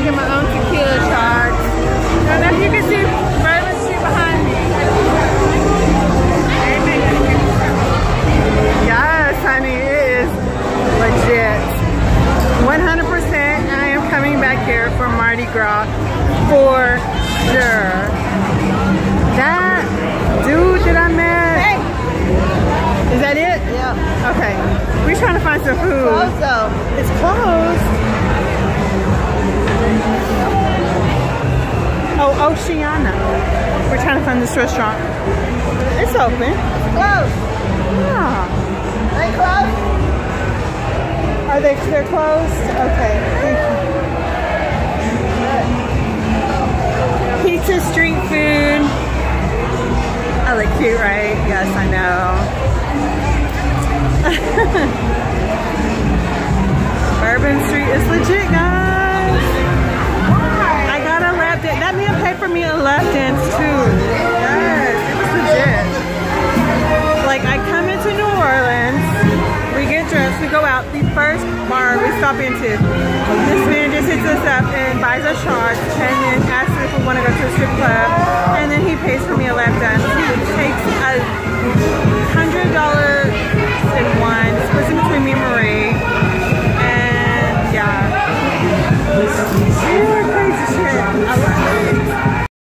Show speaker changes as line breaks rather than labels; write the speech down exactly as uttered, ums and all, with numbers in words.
get my own tequila shots. I don't know if you can see Bourbon Street behind me. Yes, honey, it is legit. one hundred percent I am coming back here for Mardi Gras for sure. That dude that I met.
Hey.
Is that it?
Yeah.
Okay. We're trying to find some food.
Closed though.
It's closed. Oh, Oceana. We're trying to find this restaurant. It's open.
Closed.
Yeah.
They closed?
Are they, they're closed? Okay, thank you. Pizza, street food. I look cute, right? Yes, I know. Bourbon Street is legit, guys. I got a lap dance. That man paid for me a lap dance too. Yes, it was legit. Like, I come into New Orleans, we get dressed, we go out. The first bar we stop into, this man just hits us up and buys us shots and then asks if we want to go to a strip club, and then he pays for me a lap dance. He takes a